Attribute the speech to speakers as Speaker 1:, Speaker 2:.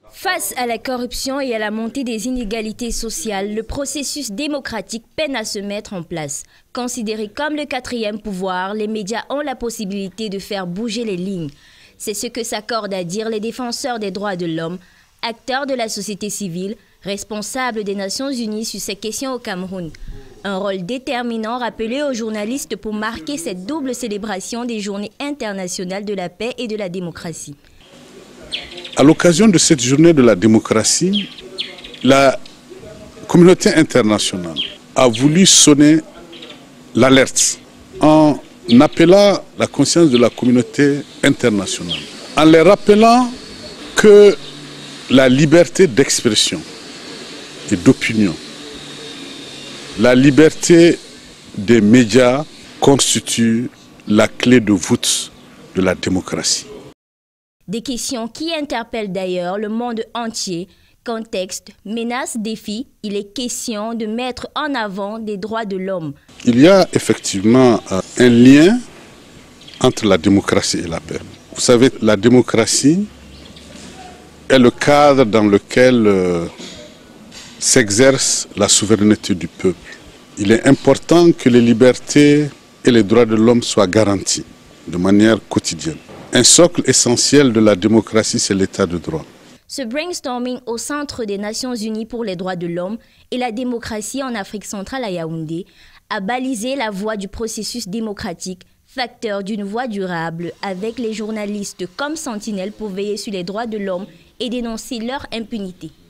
Speaker 1: Face à la corruption et à la montée des inégalités sociales, le processus démocratique peine à se mettre en place. Considérés comme le quatrième pouvoir, les médias ont la possibilité de faire bouger les lignes. C'est ce que s'accordent à dire les défenseurs des droits de l'homme, acteurs de la société civile, responsables des Nations Unies sur ces questions au Cameroun. Un rôle déterminant rappelé aux journalistes pour marquer cette double célébration des Journées internationales de la paix et de la démocratie.
Speaker 2: À l'occasion de cette journée de la démocratie, la communauté internationale a voulu sonner l'alerte en appelant la conscience de la communauté internationale, en les rappelant que la liberté d'expression et d'opinion, la liberté des médias constitue la clé de voûte de la démocratie.
Speaker 1: Des questions qui interpellent d'ailleurs le monde entier. Contexte, menaces, défis, il est question de mettre en avant des droits de l'homme.
Speaker 2: Il y a effectivement un lien entre la démocratie et la paix. Vous savez, la démocratie est le cadre dans lequel s'exerce la souveraineté du peuple. Il est important que les libertés et les droits de l'homme soient garantis de manière quotidienne. Un socle essentiel de la démocratie, c'est l'état de droit.
Speaker 1: Ce brainstorming au Centre des Nations Unies pour les droits de l'homme et la démocratie en Afrique centrale à Yaoundé a balisé la voie du processus démocratique, facteur d'une voie durable, avec les journalistes comme sentinelles pour veiller sur les droits de l'homme et dénoncer leur impunité.